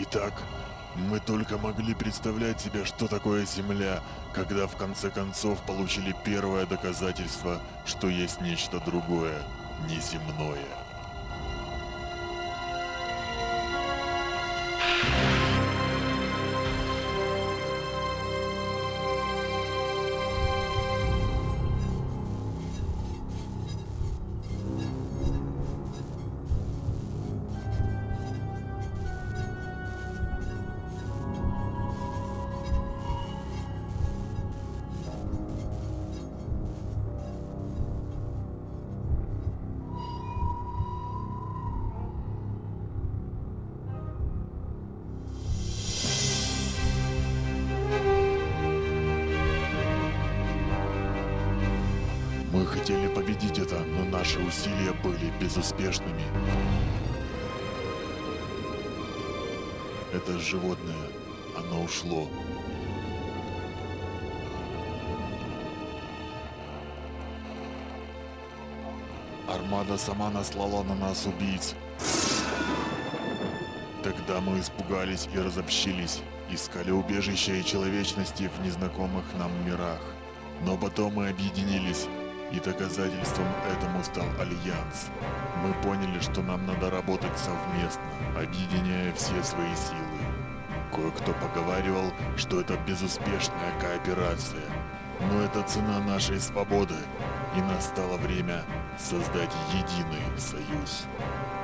Итак, мы только могли представлять себе, что такое Земля, когда в конце концов получили первое доказательство, что есть нечто другое, неземное. Мы хотели победить это, но наши усилия были безуспешными. Это животное, оно ушло. Армада сама наслала на нас убийц. Тогда мы испугались и разобщились, искали убежища и человечности в незнакомых нам мирах. Но потом мы объединились, и доказательством этому стал Альянс. Мы поняли, что нам надо работать совместно, объединяя все свои силы. Кое-кто поговаривал, что это безуспешная кооперация. Но это цена нашей свободы, и настало время создать единый союз.